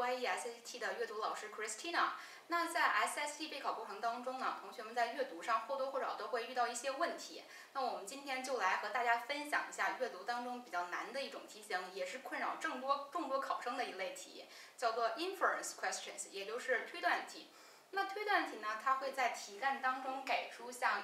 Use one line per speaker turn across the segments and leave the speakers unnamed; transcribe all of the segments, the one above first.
YESSAT 的阅读老师 Christina。那在 SSAT 备考过程当中呢，同学们在阅读上或多或少都会遇到一些问题。那我们今天就来和大家分享一下阅读当中比较难的一种题型，也是困扰众多考生的一类题，叫做 Inference questions， 也就是推断题。那推断题呢，它会在题干当中给出像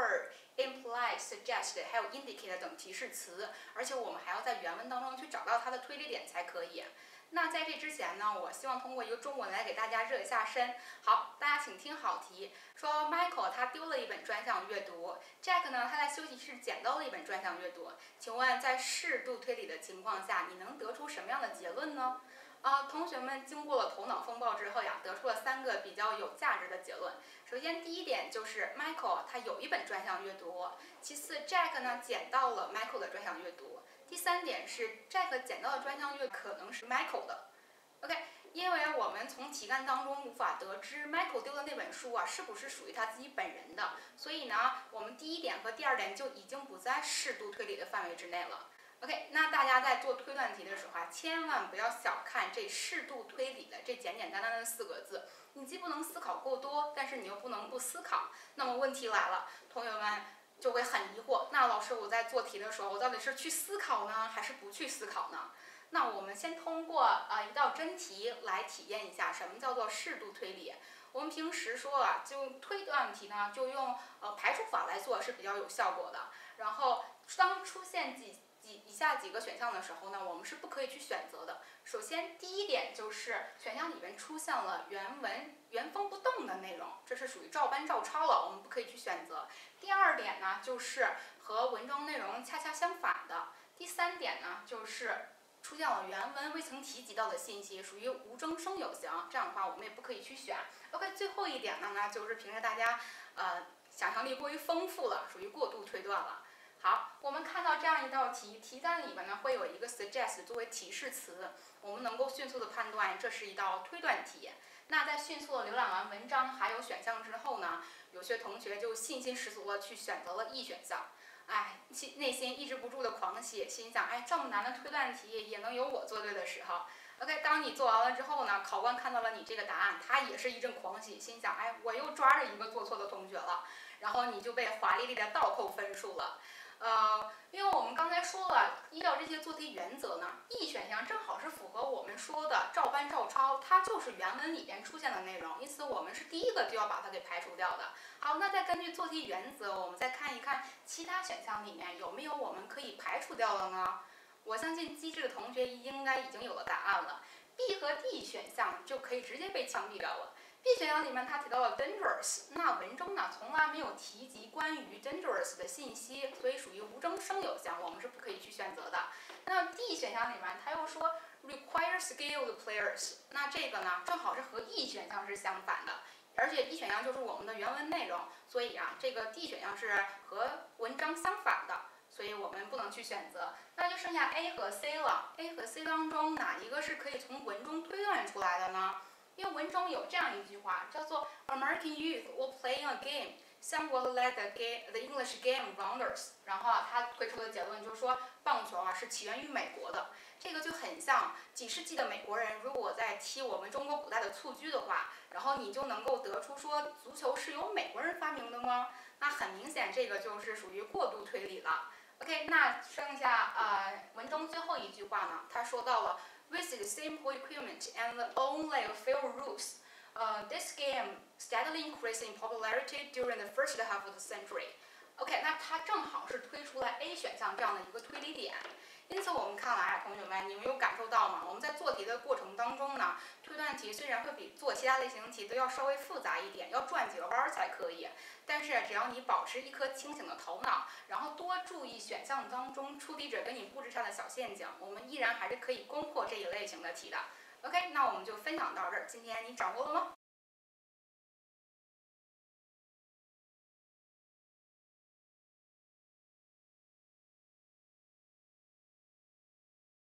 infer、imply、suggest 还有 indicate 等提示词，而且我们还要在原文当中去找到它的推理点才可以。那在这之前呢，我希望通过一个中文来给大家热一下身。好，大家请听好题。说 Michael 他丢了一本专项阅读 ，Jack 呢他在休息室捡到了一本专项阅读。请问在适度推理的情况下，你能得出什么样的结论呢？同学们经过了头脑风暴之后呀，得出了3个比较有价值的结论。首先，第一点就是 Michael 他有一本专项阅读。其次 ，Jack 呢捡到了 Michael 的专项阅读。第3点是 Jack 捡到的专项阅读可能是 Michael 的。OK， 因为我们从题干当中无法得知 Michael 丢的那本书是不是属于他自己本人的，所以呢，我们第1点和第2点就已经不在适度推理的范围之内了。OK， 那大家在做推断题的时候千万不要小看这适度推理的这简简单单的4个字。你既不能思考过多，但是你又不能不思考。那么问题来了，同学们就会很疑惑，那老师我在做题的时候，我到底是去思考呢，还是不去思考呢？那我们先通过一道真题来体验一下什么叫做适度推理。我们平时说就推断题呢，就用排除法来做是比较有效果的。然后当出现以下几个选项的时候呢，我们是不可以去选择的。首先，第1点就是选项里面出现了原文原封不动的内容，这是属于照搬照抄了，我们不可以去选择。第2点呢，就是和文章内容恰恰相反的。第3点呢，就是出现了原文未曾提及到的信息，属于无中生有型，这样的话我们也不可以去选。OK， 最后一点呢，就是平时大家想象力过于丰富了，属于过度推断了。好，我们看到这样一道题，题干里面呢会有一个 suggest 作为提示词，我们能够迅速的判断这是一道推断题。那在迅速的浏览完文章还有选项之后呢，有些同学就信心十足的去选择了 E 选项。内心抑制不住的狂喜，心想，这么难的推断题也能有我做对的时候。OK， 当你做完了之后呢，考官看到了你这个答案，他也是一阵狂喜，心想，我又抓着一个做错的同学了，然后你就被华丽丽的倒扣分数了。因为我们刚才说了，依照这些做题原则呢 ，E 选项正好是符合我们说的照搬照抄，它就是原文里边出现的内容，因此我们是第1个就要把它给排除掉的。好，那再根据做题原则，我们再看一看其他选项里面有没有我们可以排除掉的呢？我相信机智的同学应该已经有了答案了。B 和 D 选项就可以直接被枪毙掉了。B 选项里面它提到了 dangerous， 那文中呢从来没有提及关于 dangerous 的信息，所以属于无中生有型，我们是不可以去选择的。那 D 选项里面它又说 require skilled players， 那这个呢正好是和 E 选项是相反的，而且 E 选项就是我们的原文内容，所以这个 D 选项是和文章相反的。所以我们不能去选择，那就剩下 A 和 C 了。A 和 C 当中哪一个是可以从文中推断出来的呢？因为文中有这样一句话，叫做 American youth were playing a game, somewhat like the English game rounders。然后他推出的结论就是说，棒球是起源于美国的。这个就很像几世纪的美国人，如果在踢我们中国古代的蹴鞠的话，然后你就能够得出说足球是由美国人发明的吗？那很明显，这个就是属于过度推理了。OK， 那剩下文中最后一句话呢，他说到了 With the simple equipment and only a few rules, this game steadily increased in popularity during the first half of the century. OK， 那它正好是推出了 A 选项这样的一个推理点。因此我们看来同学们，你们有感受到吗？我们在做题的过程当中呢，推断题虽然会比做其他类型题都要稍微复杂一点，要转几个弯才可以，但是只要你保持一颗清醒的头脑，然后多注意选项当中出题者给你布置上的小陷阱，我们依然还是可以攻破这一类型的题的。OK， 那我们就分享到这儿，今天你掌握了吗？